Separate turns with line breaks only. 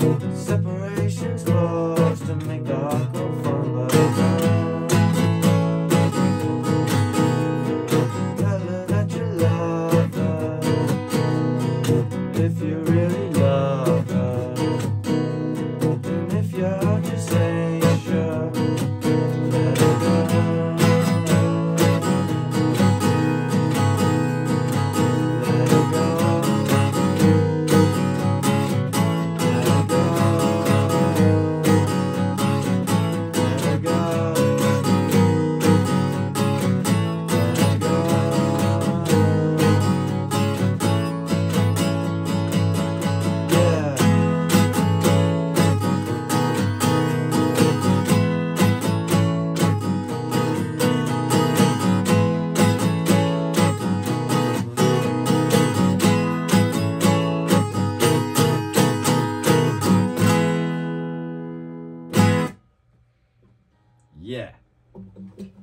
Separation's close to make the heart go fun, but tell her that you love her, if you really love her, and if your heart just ain't sure, let her go. Let her go. Yeah.